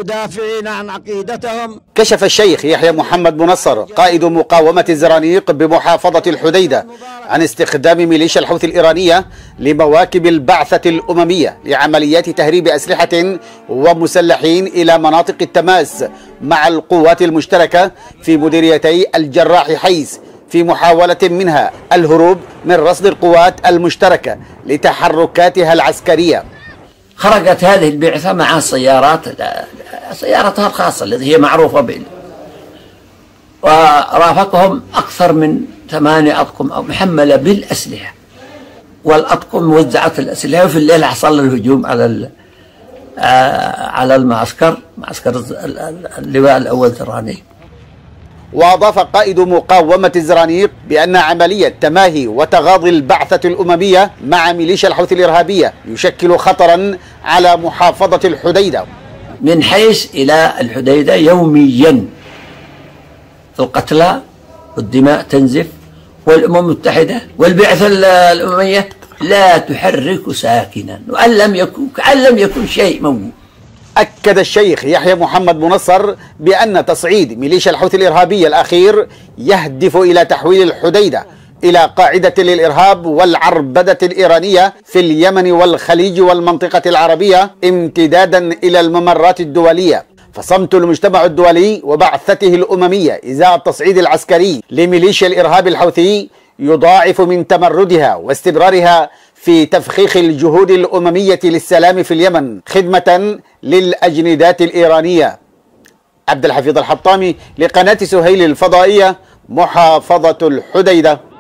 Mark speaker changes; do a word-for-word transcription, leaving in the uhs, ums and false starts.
Speaker 1: دافعين عن عقيدتهم.
Speaker 2: كشف الشيخ يحيى محمد منصر قائد مقاومة الزرانيق بمحافظة الحديدة عن استخدام ميليشيا الحوثي الإيرانية لمواكب البعثة الأممية لعمليات تهريب أسلحة ومسلحين إلى مناطق التماس مع القوات المشتركة في مديريتي الجراح حيس، في محاولة منها الهروب من رصد القوات المشتركة لتحركاتها العسكرية.
Speaker 3: خرجت هذه البعثة مع سيارات سيارتها الخاصة التي هي معروفة بال ورافقهم أكثر من ثمانية أطقم أو محملة بالأسلحة، والأطقم وزعت الأسلحة، وفي الليل حصل الهجوم على على المعسكر، معسكر اللواء الأول زرانيق.
Speaker 2: وأضاف قائد مقاومة الزرانيق بأن عملية تماهي وتغاضي البعثة الأممية مع ميليشيا الحوثي الإرهابية يشكل خطرا على محافظة الحديدة.
Speaker 3: من حيث إلى الحديدة يوميا القتلى والدماء تنزف، والأمم المتحدة والبعثة الأممية لا تحرك ساكنا، وأن لم يكن كأن لم يكن شيء موجود.
Speaker 2: أكد الشيخ يحيى محمد منصر بأن تصعيد ميليشيا الحوثي الإرهابية الأخير يهدف إلى تحويل الحديدة إلى قاعدة للإرهاب والعربدة الإيرانية في اليمن والخليج والمنطقة العربية، امتدادا إلى الممرات الدولية. فصمت المجتمع الدولي وبعثته الأممية إزاء التصعيد العسكري لميليشيا الإرهاب الحوثي يضاعف من تمردها واستمرارها في تفخيخ الجهود الأممية للسلام في اليمن خدمة للأجندات الإيرانية. عبد الحفيظ الحطامي لقناة سهيل الفضائية، محافظة الحديدة.